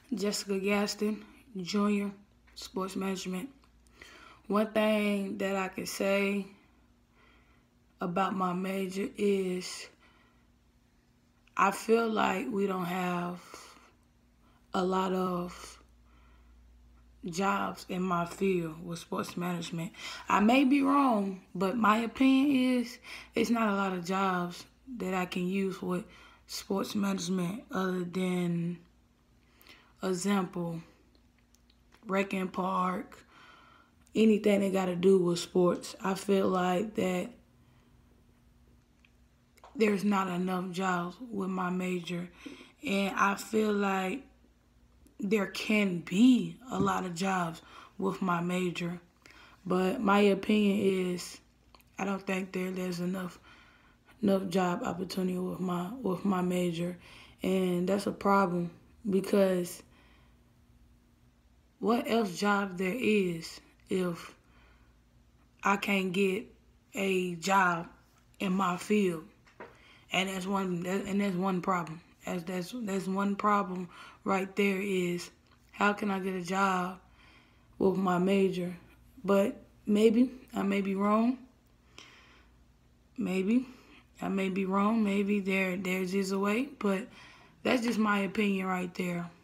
Jessica Gaston, Jr., Sports Management. One thing that I can say about my major is I feel like we don't have a lot of jobs in my field with sports management. I may be wrong, but my opinion is it's not a lot of jobs that I can use with sports management other than, example, wrecking park, anything that got to do with sports. I feel like that there's not enough jobs with my major, and I feel like there can be a lot of jobs with my major, but my opinion is I don't think there's enough job opportunity with my major, and that's a problem because what else job there is if I can't get a job in my field, and that's one problem. That's one problem right there is how can I get a job with my major? But maybe I may be wrong. Maybe I may be wrong. Maybe there's a way, but that's just my opinion right there.